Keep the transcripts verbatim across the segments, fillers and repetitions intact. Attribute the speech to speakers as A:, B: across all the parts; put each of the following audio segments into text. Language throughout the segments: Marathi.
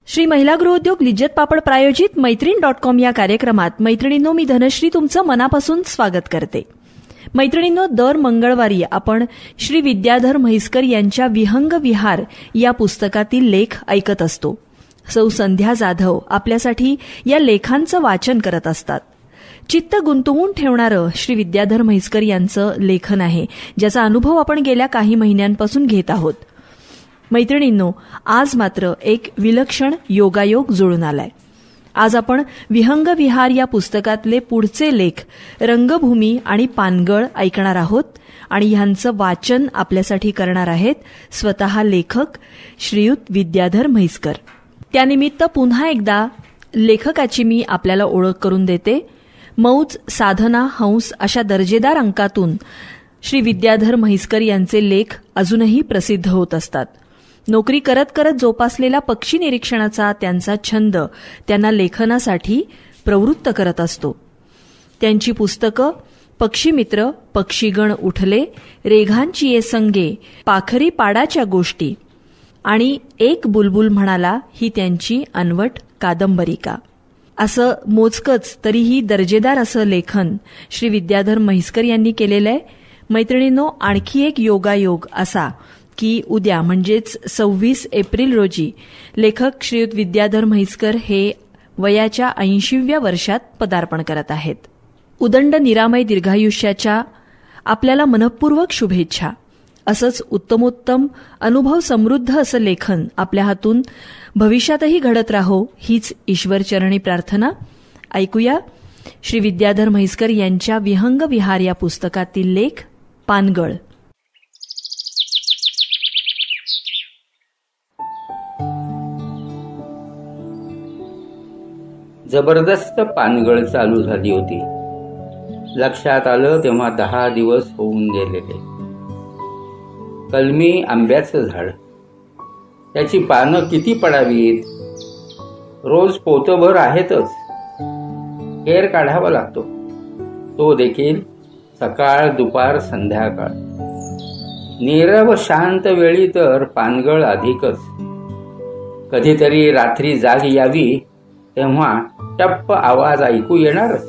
A: श्री महिला गृहोद्योग लिज्जत पापड प्रायोजित मैत्रीण डॉट कॉम या कार्यक्रमात मैत्रिणींनो, मी धनश्री तुमचं मनापासून स्वागत करते. मैत्रिणींनो, दर मंगळवारी आपण श्री विद्याधर म्हैसकर यांच्या विहंग विहार या पुस्तकातील लेख ऐकत असतो. सौ संध्या जाधव आपल्यासाठी या लेखांचं वाचन करत असतात. चित्त गुंतवून ठेवणारं श्री विद्याधर म्हैसकर यांचं लेखन आहे, ज्याचा अनुभव आपण गेल्या काही महिन्यांपासून घेत आहोत. मैत्रिणींनो, आज मात्र एक विलक्षण योगायोग जुळून आलाय. आज आपण विहंग विहार या पुस्तकातले पुढचे लेख रंगभूमी आणि पानगळ ऐकणार आहोत आणि ह्यांचं वाचन आपल्यासाठी करणार आहेत स्वतः लेखक श्रीयुत विद्याधर म्हैसकर. त्यानिमित्त पुन्हा एकदा लेखकाची मी आपल्याला ओळख करून देते. मौज, साधना, हंस अशा दर्जेदार अंकातून श्री विद्याधर म्हैसकर यांचे लेख अजूनही प्रसिद्ध होत असतात. नोकरी करत करत जोपासलेला पक्षी निरीक्षणाचा त्यांचा छंद त्यांना लेखनासाठी प्रवृत्त करत असतो. त्यांची पुस्तकं पक्षीमित्र, पक्षीगण उठले, रेघांची ये संगे, पाखरी पाडाच्या गोष्टी आणि एक बुलबुल म्हणाला ही त्यांची अनवट कादंबरिका. असं मोजकच तरीही दर्जेदार असं लेखन श्री विद्याधर म्हैसकर यांनी केलेलं आहे. मैत्रिणींनो, आणखी एक योगायोग असा की उद्या म्हणजेच सव्वीस एप्रिल रोजी लेखक श्रीयुत विद्याधर म्हैसकर हे वयाच्या ऐंशीव्या वर्षात पदार्पण करत आहेत. उदंड निरामय दीर्घायुष्याच्या आपल्याला मनःपूर्वक शुभेच्छा. असंच उत्तमोत्तम अनुभव समृद्ध असं लेखन आपल्या हातून भविष्यातही घडत राहो हीच ईश्वरचरणी प्रार्थना. ऐकूया श्री विद्याधर म्हैसकर यांच्या विहंग विहार या पुस्तकातील लेख पानगळ.
B: जबरदस्त पानगळ चालू झाली होती. लक्षात आलं तेव्हा दहा दिवस होऊन गेलेले. कलमी आंब्याचं झाड, त्याची पानं किती पडावीत? रोज पोतभर आहेतच. केर काढावा लागतो, तो देखील सकाळ, दुपार, संध्याकाळ. नीरव शांत वेळी तर पानगळ अधिकच. कधीतरी रात्री जाग यावी तेव्हा टप्प आवाज ऐकू येणारच.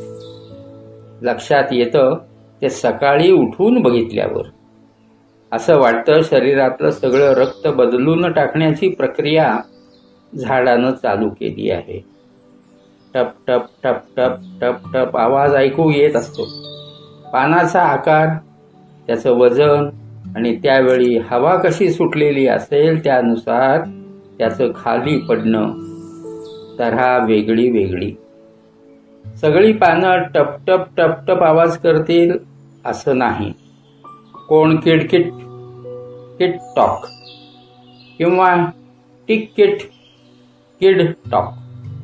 B: लक्षात येतं ते सकाळी उठून बघितल्यावर. असं वाटतं शरीरातलं सगळं रक्त बदलून टाकण्याची प्रक्रिया झाडानं चालू केली आहे. टप टप टप टप टप टप आवाज ऐकू येत असतो. पानाचा आकार, त्याचं वजन आणि त्यावेळी हवा कशी सुटलेली असेल त्यानुसार त्याचं खाली पडणं तऱ्हा वेगळी वेगळी. सगळी पानं टप टप टप टप आवाज करतील असं नाही. कोण किडकिट किट टॉक किंवा टिक किट किड टॉक,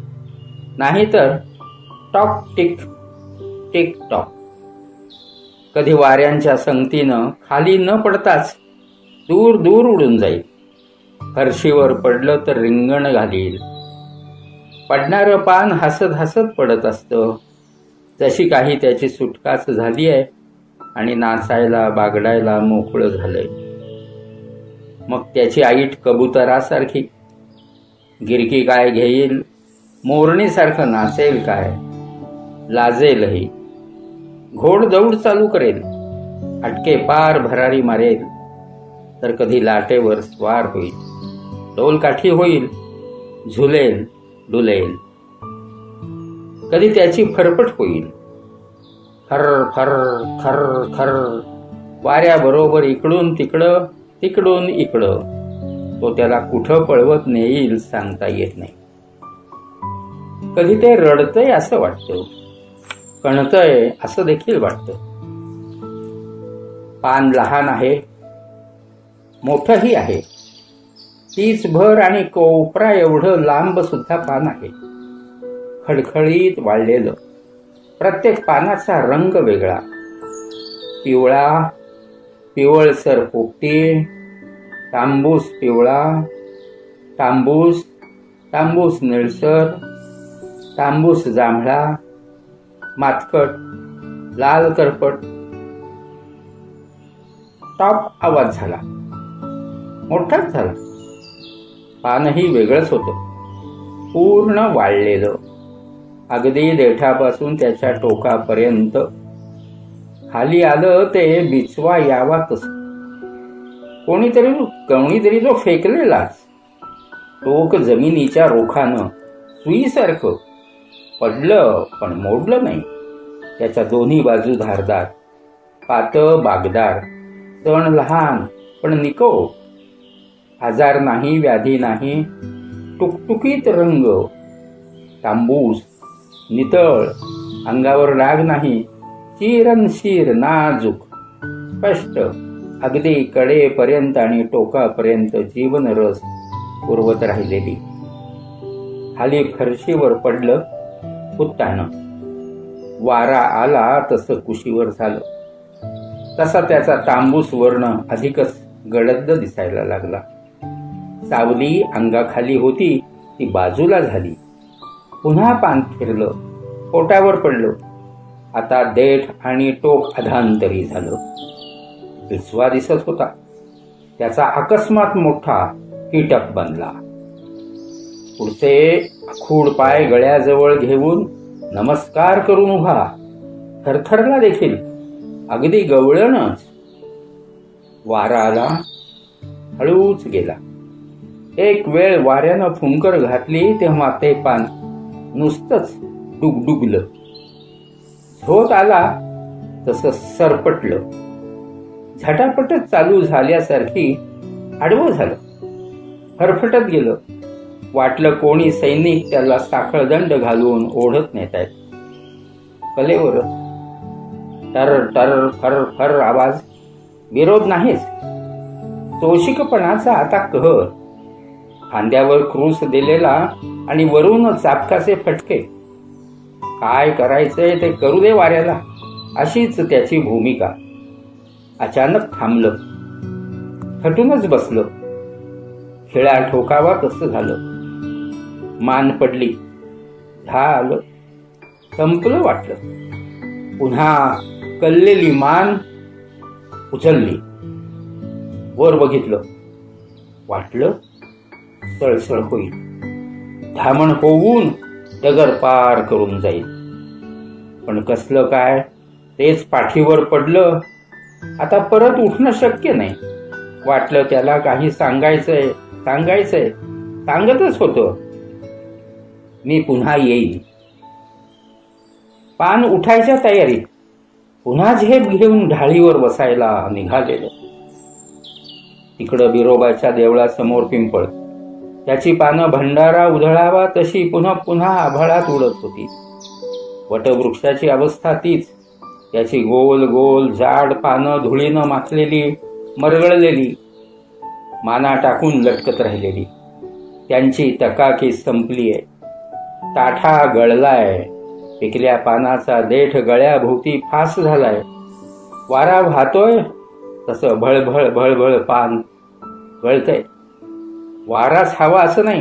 B: नाहीतर टॉक टिक टिक टॉक. कधी वाऱ्यांच्या संगतीनं खाली न पडताच दूर दूर उडून जाईल. फरशीवर पडलं तर रिंगण घालील. पडणारं पान हसत हसत पडत असतं, जशी काही त्याची सुटकाच झाली आहे आणि नाचायला बागडायला मोकळं झालंय. मग त्याची ऐट कबुतरासारखी गिरकी काय घेईल, मोरणीसारखं नाचेल काय, लाजेलही. घोडदौड चालू करेल, अटके पार भरारी मारेल, तर कधी लाटेवर स्वार होईल, डोलकाठी होईल, झुलेल डुलेल. कधी त्याची फरफट होईल. खर खर खर खर वाऱ्याबरोबर इकडून तिकडं तिकडून इकडं. तो त्याला कुठं पळवत नेईल सांगता येत नाही. कधी ते रडतंय असं वाटतं, कणतंय असं देखील वाटतं. पान लहान आहे, मोठंही आहे. तीच भर आणि कोपरा एवढं लांब सुद्धा पान आहे. खडखडीत वाळलेलं. प्रत्येक पानाचा रंग वेगळा. पिवळा, पिवळसर पोपटी, तांबूस पिवळा, तांबूस, तांबूस निळसर, तांबूस जांभळा, मातकट, लाल करपट. टॉप आवाज झाला, मोठाच झाला. पानही वेगळंच होतं. पूर्ण वाळलेलं, अगदी देठापासून त्याच्या टोकापर्यंत. खाली आलं ते बिचवा यावा तसं. कोणीतरी कोणीतरी जो फेकलेलाच. टोक जमिनीच्या रोखानं सुईसारखं पडलं, पण मोडलं नाही. त्याच्या दोन्ही बाजू धारदार, पातळ बागदार, तण लहान पण निको. आजार नाही, व्याधी नाही, टुकटुकीत रंग, तांबूस, नितळ, अंगावर डाग नाही, चिरणशीर, नाजूक, स्पष्ट, अगदी कडेपर्यंत आणि टोकापर्यंत जीवनरस पुरवत राहिलेली. खाली फरशीवर पडलं उत्तानं. वारा आला तसं कुशीवर झालं. तसा त्याचा तांबूस वर्ण अधिकच गडद दिसायला लागला. सावली अंगाखाली होती ती बाजूला झाली. पुन्हा पान फिरलं, पोटावर पडलं. आता देठ आणि टोक अधांतरी झालं. बिचवा दिसत होता. त्याचा अकस्मात मोठा कीटक बनला. पुढचे आखूड पाय गळ्याजवळ घेऊन नमस्कार करून उभा. थरथरला देखील, अगदी गवळणच. वारा आला, हळूच गेला. एक वेळ वाऱ्यानं फुंकर घातली तेव्हा ते पान नुसतंच डुगडुगलं. झोत आला तसं सरपटलं. झटापटच चालू झाल्यासारखी आडवं झालं. फरफटत गेलं. वाटलं कोणी सैनिक त्याला साखळदंड घालून ओढत नेतायत. कलेवर टर टर फर फर आवाज. विरोध नाहीच, चोशिकपणाचा आता कहर. खांद्यावर क्रूस दिलेला आणि वरून चापकाचे फटके. काय करायचंय ते करू दे वाऱ्याला, अशीच त्याची भूमिका. अचानक थांबलं, थटूनच बसलं. खिळा ठोकावा तसं झालं. मान पडली. झालं, संपलं वाटलं. पुन्हा कललेली मान उचलली. वर बघितलं. वाटलं सळसळ होईल, धामण होऊन डगर पार करून जाईल. पण कसलं काय, तेच पाठीवर पडलं. आता परत उठणं शक्य नाही. वाटलं त्याला काही सांगायचंय सांगायचंय सांगतच होतं, मी पुन्हा येईल. पान उठायच्या तयारीत पुन्हा झेप घेऊन ढाळीवर बसायला निघालेलं. तिकडं बिरोबाच्या देवळासमोर पिंपळ. त्याची पानं भंडारा उधळावा तशी पुन्हा पुन्हा आभाळात उडत होती. वटवृक्षाची अवस्था तीच. त्याची गोल गोल जाड पानं धुळीनं माखलेली, मरगळलेली, माना टाकून लटकत राहिलेली. त्यांची तकाकी संपलीय. ताठा गळलाय. पिकल्या पानाचा देठ गळ्याभोवती फास झालाय. वारा वाहतोय तसं भळभळ भळभळ पान गळतंय. वाराच हवा असं नाही,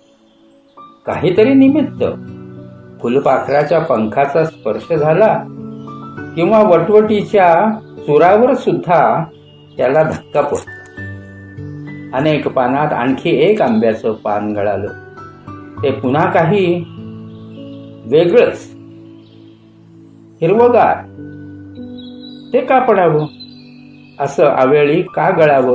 B: काहीतरी निमित्त. फुलपाखराच्या पंखाचा स्पर्श झाला किंवा वटवटीच्या चुरावर सुद्धा त्याला धक्का पडतो. अनेक पानात आणखी एक आंब्याचं पान गळालं. ते पुन्हा काही वेगळंच, हिरवगार. ते का पडावं, असं अवेळी का गळावं?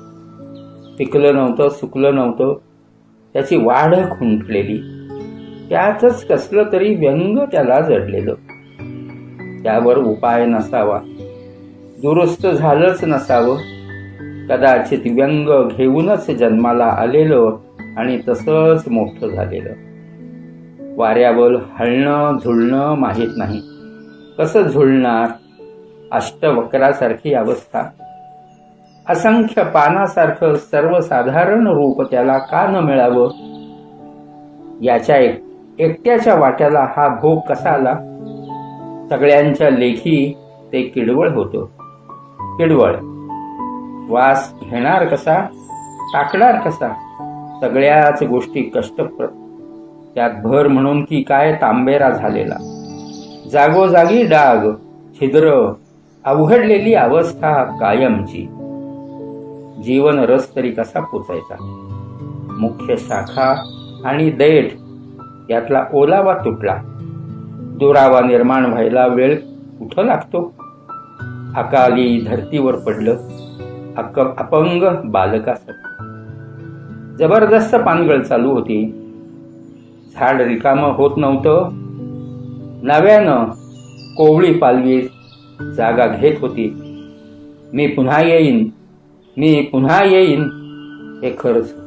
B: पिकलं नव्हतं, सुकलं नव्हतं. त्याची वाढ खुंटलेली. त्यातच कसलं तरी व्यंग त्याला जडलेलं. त्यावर उपाय नसावा, दुरुस्त झालंच नसावं. कदाचित व्यंग घेऊनच जन्माला आलेलं आणि तसंच मोठं झालेलं. वाऱ्यावर हलणं झुलणं माहीत नाही. कसं झुलणार? अष्टवक्रासारखी अवस्था. असंख्य पानासारखं सर्वसाधारण रूप त्याला का न मिळावं? याच्या एक एकट्याच्या वाट्याला हा भोग कसा आला? सगळ्यांच्या लेखी ते किडवळ होतं. किडवळ. वास घेणार कसा, टाकणार कसा? सगळ्याच गोष्टी कष्टप्रद. त्यात भर म्हणून की काय तांबेरा झालेला. जागोजागी डाग, छिद्र, अवघडलेली अवस्था कायमची. जीवन रस तरी कसा पोचायचा? मुख्य शाखा आणि देठ यातला ओलावा तुटला. दुरावा निर्माण व्हायला वेळ कुठं लागतो? अकाली धरतीवर पडलं अक अपंग बालकासक. जबरदस्त पानगळ चालू होती. झाड रिकामं होत नव्हतं. नव्यानं कोवळी पालवी जागा घेत होती. मी पुन्हा येईन, मी पुन्हा येईन हे खरंच होतं.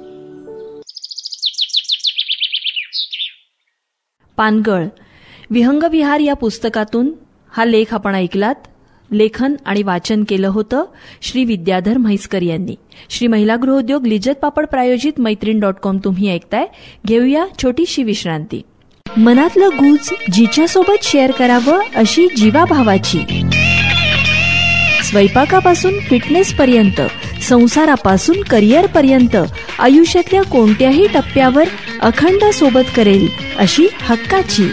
A: पानगळ विहंगविहार या पुस्तकातून हा लेख आपण ऐकलात. लेखन आणि वाचन केलं होतं श्री विद्याधर म्हैसकर यांनी. श्री महिला गृहोद्योग लिज्जत पापड प्रायोजित मैत्रीण डॉट कॉम तुम्ही ऐकताय. घेऊया छोटीशी विश्रांती. मनातलं गुज जिच्यासोबत शेअर करावं अशी जीवाभावाची, स्वयंपाकापासून फिटनेस पर्यंत, संसारापासून करिअर पर्यंत आयुष्यातल्या कोणत्याही टप्प्यावर अखंड सोबत करेल अशी हक्काची,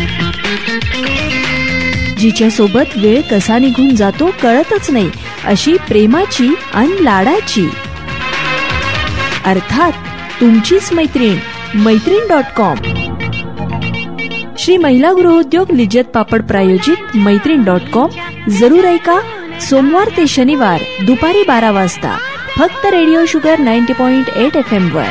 A: जिच्यासोबत वेळ कसा निघून जातो कळतच नाही अशी प्रेमाची आणि लाडाची, अर्थात तुमचीच मैत्रीण मैत्रीण डॉट कॉम. श्री महिला गृहोद्योग लिज्जत पापड प्रायोजित मैत्रीण डॉट कॉम जरूर ऐका. सोमवार ते शनिवार दुपारी बारा वाजता फक्त radio Sugar ninety point eight F M वर.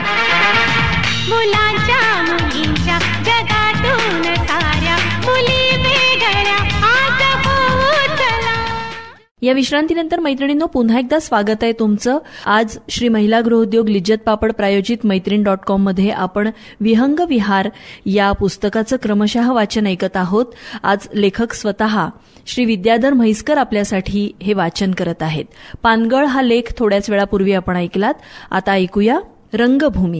A: या विश्रांतीनंतर मैत्रिणींनो पुन्हा एकदा स्वागत आहे तुमचं. आज श्री महिला गृहोद्योग लिज्जत पापड प्रायोजित मैत्रीण डॉट कॉम मध्ये आपण विहंग विहार या पुस्तकाचं क्रमशः वाचन ऐकत आहोत. आज लेखक स्वतः श्री विद्याधर म्हैसकर आपल्यासाठी हे वाचन करत आहेत. पानगळ हा लेख थोड्याच वेळापूर्वी आपण ऐकलात. आता ऐकूया रंगभूमी.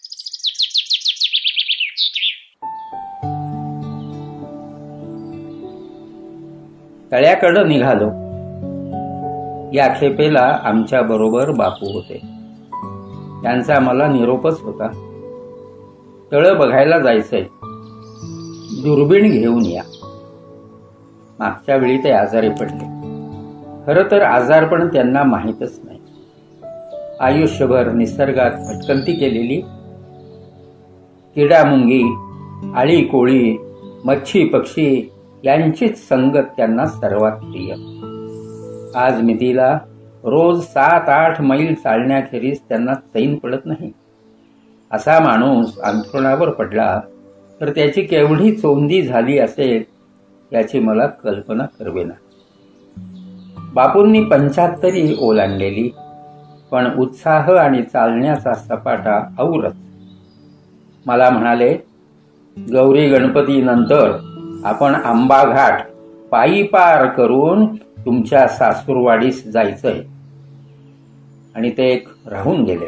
B: तळ्याकडं निघालो. या खेपेला आमच्या बरोबर बापू होते. त्यांचा मला निरोपच होता. तळं बघायला जायचंय, दुर्बीण घेऊन या. मागच्या वेळी ते आजारी पडले. खरं तर आजारपण त्यांना माहीतच नाही. आयुष्यभर निसर्गात भटकंती केलेली, किडामुंगी, आळी कोळी, मच्छी पक्षी यांचीच संगत त्यांना सर्वात प्रिय. आज मितीला रोज सात आठ मैल चालण्याखेरीज त्यांना चैन पडत नाही. असा माणूस अंथरुणावर पडला तर त्याची केवढी चोंदी झाली असेल याची मला कल्पना करवेना. बापूंनी पंच्याहत्तरी ओलांडलेली, पण उत्साह आणि चालण्याचा सपाटा औरच. मला म्हणाले, गौरी गणपती नंतर आपण आंबा घाट पायी पार करून तुमच्या सासूरवाडीस जायचंय. आणि ते एक राहून गेले.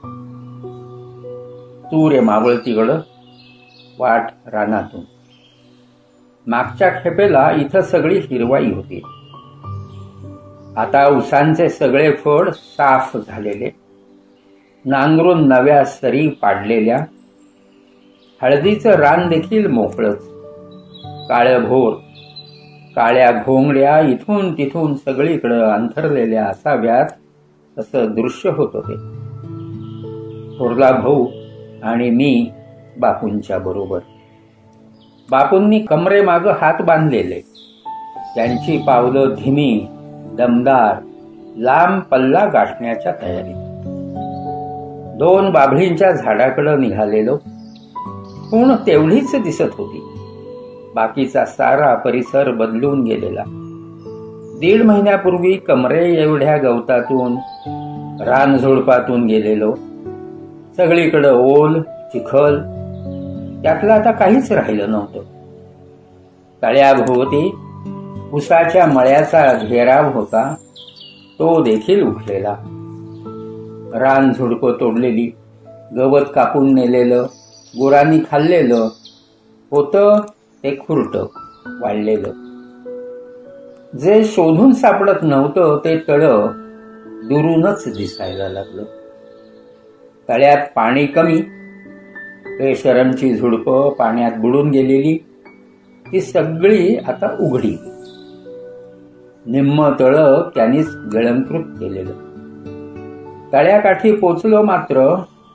B: सूर्य मावळतीकडं वाट रानातून. मागच्या खेपेला इथं सगळी हिरवाई होती. आता उसांचे सगळे फळ साफ झालेले, नांगरून नव्या सरी पाडलेल्या. हळदीचं रान देखील मोकळंच. काळभोर काळ्या घोंगड्या इथून तिथून सगळीकडं अंथरलेल्या असाव्यात असं दृश्य होत होते. थोरला भाऊ आणि मी बापूंच्या बरोबर. बापूंनी कमरेमागं हात बांधलेले. त्यांची पावलं धीमी, दमदार, लांब पल्ला गाठण्याच्या तयारीत. दोन बाभळींच्या झाडाकडे निघालेलो. पण तेवढीच दिसत होती. बाकीचा सारा परिसर बदलून गेलेला. दीड महिन्यापूर्वी कमरे एवढ्या गवतातून, रानझुडपातून गेलेलो. सगळीकडे ओल, चिखल, त्यातलं आता काहीच राहिलं नव्हतं. तळ्याभोवती उसाच्या मळ्याचा घेराव होता, तो देखील उठलेला. रानझुडपं तोडलेली, गवत कापून नेलेलं, गुरांनी खाल्लेलं होतं ते खुरटं वाढलेलं. जे शोधून सापडत नव्हतं ते तळं दुरूनच दिसायला लागलं. तळ्यात पाणी कमी. रेशरमची झुडपं पाण्यात बुडून गेलेली, ती सगळी आता उघडी. निम्म तळं त्यांनीच गळंकृत केलेलं. तळ्याकाठी पोचलो मात्र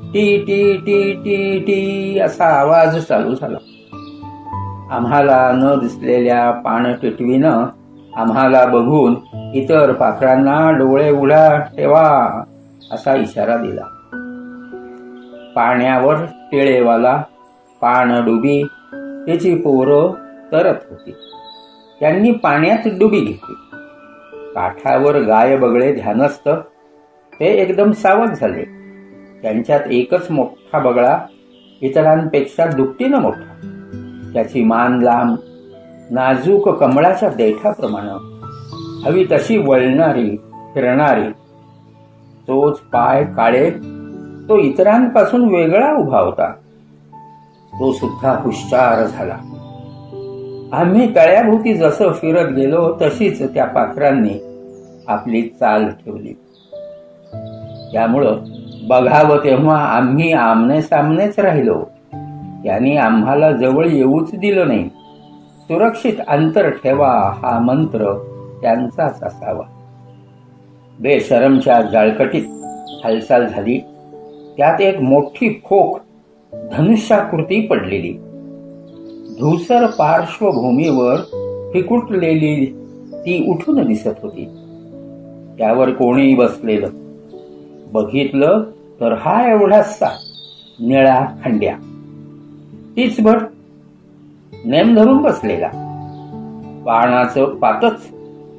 B: टी टी टी टी टी असा आवाज चालू झाला. आम्हाला न दिसलेल्या पाणटिटवीनं आम्हाला बघून इतर पाखरांना डोळे उघडा ठेवा असा इशारा दिला. पाण्यावर टिळेवाला, पाणडुबी त्याची पोरं तरत होती. त्यांनी पाण्यात डुबी घेतली. काठावर गाय बगळे ध्यानस्थ ते एकदम सावध झाले. त्यांच्यात एकच मोठा बगळा, इतरांपेक्षा दुपटीनं मोठा. त्याची मान लांब, नाजूक कमळाच्या देठाप्रमाणे, हवी तशी वळणारी फिरणारी. तोच पाय काळे, तो इतरांपासून वेगळा उभा होता. तो सुद्धा हुशार झाला. आम्ही तळ्याभोवती जसं फिरत गेलो तशीच त्या पाखरांनी आपली चाल ठेवली. त्यामुळं बघावं तेव्हा आम्ही आमने सामनेच राहिलो. त्यांनी आम्हाला जवळ येऊच दिलं नाही. सुरक्षित अंतर ठेवा हा मंत्र त्यांचाच असावा. बेशरमच्या जाळकटीत हालचाल झाली. त्यात एक मोठी खोक धनुष्याकृती पडलेली. धूसर पार्श्वभूमीवर फिकुटलेली ती उठून दिसत होती. त्यावर कोणीही बसलेलं. बघितलं तर हा एवढासा निळा खंड्या, तीच भट नेम धरून बसलेला. बाणाचं पातच,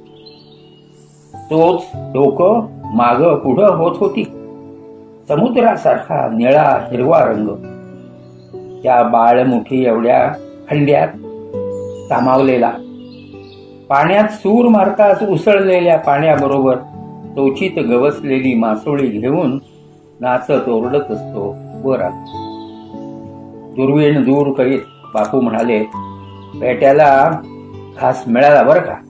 B: तोच डोकं माग पुढं होत होती. समुद्रासारखा निळा हिरवा रंग त्या बाळमुठी एवढ्या खंड्यात सामावलेला. पाण्यात सूर मारताच उसळलेल्या पाण्याबरोबर तोचीत गवसलेली मासोळी घेऊन नाचत ओरडत असतो वर आला. दुर्वीण दूर करीत बापू म्हणाले, पेट्याला घास मिळाला बर का.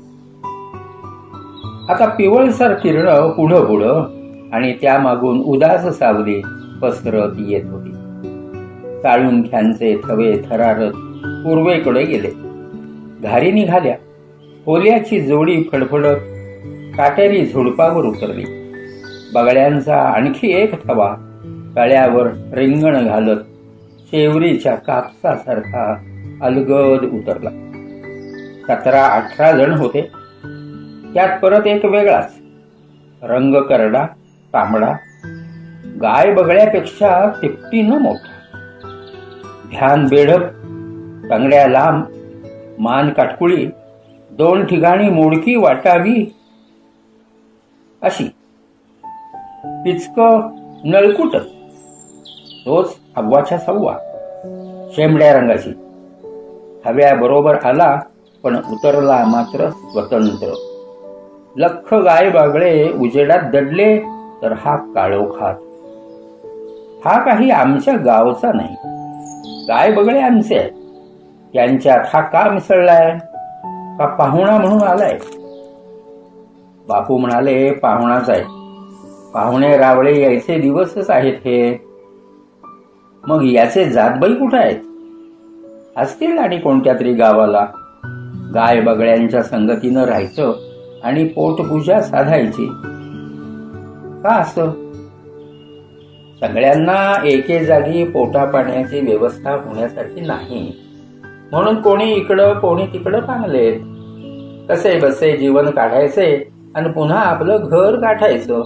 B: आता पिवळसर किरण पुढं पुढं आणि त्यामागून उदास सावली पसरत येत होती. साळुंख्यांचे थवे थरारत पूर्वेकडे गेले. घारी निघाल्या. ओल्याची जोडी फडफडत काटेरी झुडपावर उतरली. बगड्यांचा आणखी एक थवा तळ्यावर रिंगण घालत शेवरीच्या कापसासारखा अलगद उतरला. सतरा अठरा जण होते. त्यात परत एक वेगळाच रंग करडा तांबडा, गाय बगड्यापेक्षा तिपटीनं मोठा. ध्यान बेढप, टंगड्या लांब, मान काटकुळी, दोन ठिकाणी मोडकी वाटावी अशी. पिचक नळकुट, तोच अव्वाच्या सव्वा, शेंबड्या रंगाची. हव्या बरोबर आला पण उतरला मात्र स्वतंत्र. लख गाय बागळे उजेडात दडले तर हा काळोखात. हा काही आमच्या गावचा नाही. गाय बगळे आमचे आहेत. त्यांच्यात हा का मिसळलाय? का पाहुणा म्हणून आलाय? बापू म्हणाले, पाहुणाच आहे. पाहुणे रावळे यायचे दिवसच आहेत हे. मग याचे जातबाई कुठे आहेत? असतील आणि कोणत्या तरी गावाला. गाय बगळ्यांच्या संगतीनं राहायचं आणि पोटपूजा साधायची. का असं? सगळ्यांना एके जागी पोटा पाण्याची व्यवस्था होण्यासाठी नाही, म्हणून कोणी इकडं कोणी तिकडं पांगलेत. कसे बसे जीवन काढायचे आणि पुन्हा आपलं घर गाठायचं.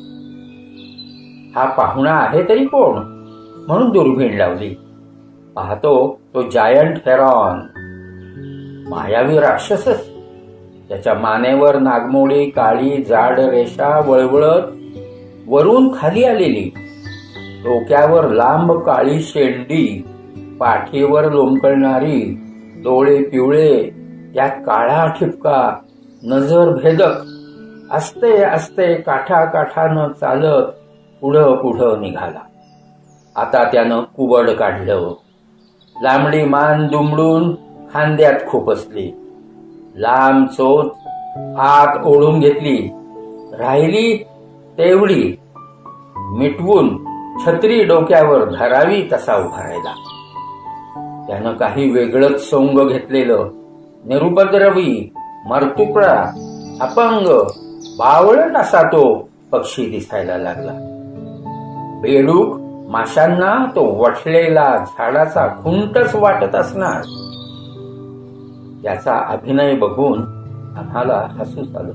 B: हा पाहुणा आहे तरी कोण म्हणून दुर्बीण लावली. पाहतो तो जायंट हेरॉन, मायावी राक्षसच. त्याच्या मानेवर नागमोडी काळी जाड रेषा वळवळत वरून खाली आलेली. डोक्यावर लांब काळी शेंडी, पाठीवर लोंबकळणारी, डोळे पिवळे, त्यात काळा ठिपका, नजर भेदक. असते असते काठा काठानं चालत पुढं पुढं निघाला. आता त्यानं कुबड काढलं. लांबडी मान दुमडून खांद्यात खोपसली. लांब चोच आत ओढून घेतली. राहिली तेवढी मिटवून छत्री डोक्यावर धरावी तसा उभा राहिला. त्यानं काही वेगळंच सोंग घेतलेलं. निरुपद्रवी, मरतुकडा, अपंग, बावळट असा तो पक्षी दिसायला लागला. बेडूक माशांना तो वठलेला झाडाचा खुंटच वाटत असणार. याचा अभिनय बघून आम्हाला हसूच आलं.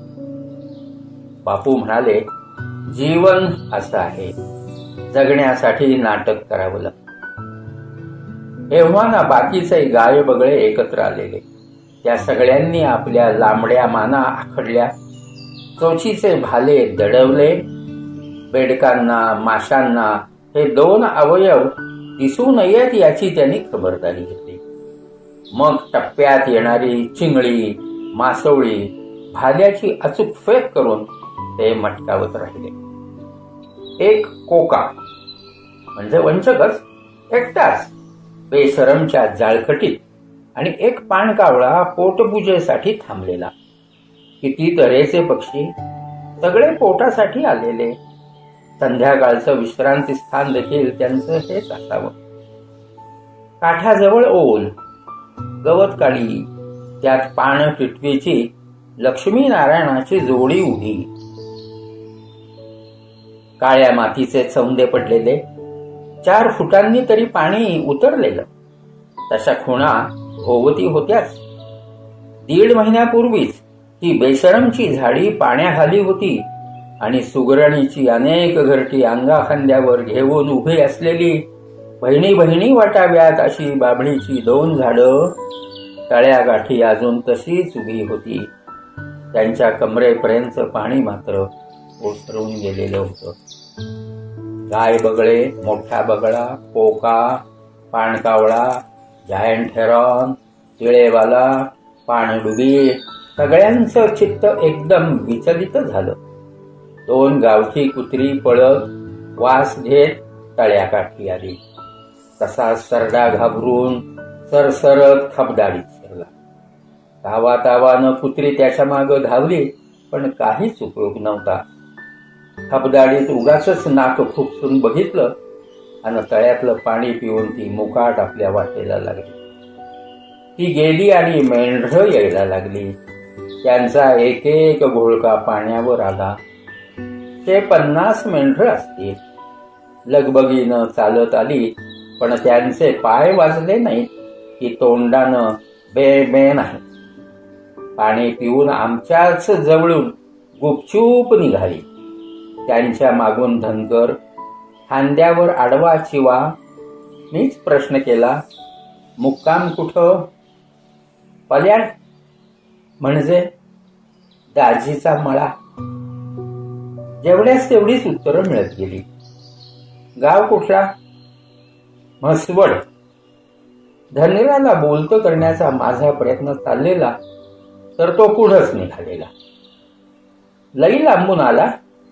B: बापू म्हणाले, जीवन असं आहे, जगण्यासाठी नाटक करावं लागतं. तेव्हा ना बाकीचे गाय बगळे एकत्र आलेले. त्या सगळ्यांनी आपल्या लांबड्या माना आखडल्या, चोचीचे भाले दडवले. बेडकांना, माशांना हे दोन अवयव दिसू नयेत याची त्यांनी खबरदारी घेतली. मग टप्प्यात येणारी चिंगळी, मासोळी, भाल्याची अचूक फेक करून ते मटकावत राहिले. एक कोका म्हणजे वंचकच एकटाच बेशरमच्या जाळकटीत आणि एक पाणकावळा पोटपूजेसाठी थांबलेला. किती तऱ्हेचे पक्षी, सगळे पोटासाठी आलेले. संध्याकाळचं विश्रांती स्थान देखील त्यांचं हेच असावं. काठाजवळ ओल, गवत काढी, त्यात पान टिटवीची लक्ष्मीनारायणाची जोडी उभी. काळ्या मातीचे चौंदे पडलेले, चार फुटांनी तरी पाणी उतरलेलं. तशा खुणा भोवती होत्याच. दीड महिन्यापूर्वीच ती बेशरमची झाडी पाण्याखाली होती आणि सुगरणीची अनेक घरटी अंगाखांद्यावर घेऊन उभी असलेली बहिणी बहिणी वाटाव्यात अशी बाभळीची दोन झाडं तळ्यागाठी अजून तशीच उभी होती. त्यांच्या कमरेपर्यंत पाणी मात्र ओसरून गेलेलं होतं. गाय बगळे, मोठा बगळा, कोका, पाणकावळा, जायंट हेरॉन, तिळेवाला, पाणडुबी सगळ्यांचं चित्त एकदम विचलित झालं. दोन गावठी कुत्री पळत वास घेत तळ्याकाठी आली. तसा सरडा घाबरून सरसरत खबदाडीत शिरला. तावा तावानं कुत्री त्याच्या मागं धावली, पण काहीच उपयोग नव्हता. खबदाडीत उगाचच नाक फुकसून बघितलं आणि तळ्यातलं पाणी पिऊन ती मुकाट आपल्या वाटेला लागली. ती गेली आणि मेंढरं यायला लागली. त्यांचा एक एक घोळका पाण्यावर आला. ते पन्नास मेंढरं असतील. लगबगीनं चालत आली, पण त्यांचे पाय वाजले नाहीत की तोंडानं बे बे नाही. पाणी पिऊन आमच्याच जवळून गुपचूप निघाली. त्यांच्या मागून धनगर, खांद्यावर आडवा चिवा. मीच प्रश्न केला, मुक्काम कुठं? पल्याड म्हणजे दाजीचा मळा. जेवढ्याच तेवढीच उत्तरं मिळत गेली. गाव कुठला? म्हसवड. धनगराला बोलतो करण्याचा माझा प्रयत्न चाललेला तर तो पुढंच निघालेला. लई लांबून आला.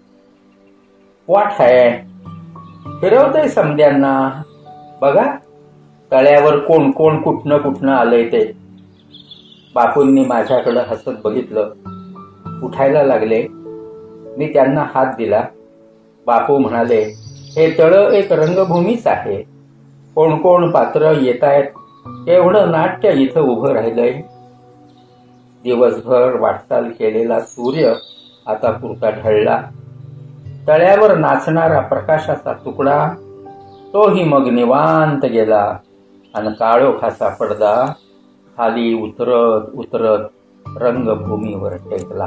B: वाट आहे, फिरवतय समद्यांना. बघा तळ्यावर कोण कोण कुठनं कुठनं आलंय ते. बापूंनी माझ्याकडं हसत बघितलं. उठायला लागले. मी त्यांना हात दिला. बापू म्हणाले, हे तळ एक रंगभूमीच आहे. कोण कोण पात्र येत आहेत, एवढं नाट्य इथं उभं राहिलंय. दिवसभर वाटचाल केलेला सूर्य आता पुरता ढळला. तळ्यावर नाचणारा प्रकाशाचा तुकडा तोही मग निवांत गेला आणि काळोखाचा पडदा खाली उतरत उतरत रंगभूमीवर टेकला.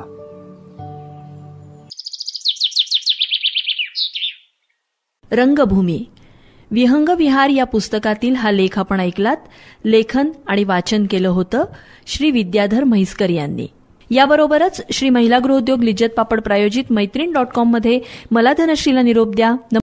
A: रंगभूमी विहंग विहार या पुस्तकातील हा लेख आपण ऐकलात. लेखन आणि वाचन केलं होतं श्री विद्याधर म्हैसकर यांनी. याबरोबरच श्री महिला गृहोद्योग लिज्जत पापड प्रायोजित मैत्रीण डॉट कॉम मध्ये मला धनश्रीला निरोप द्या.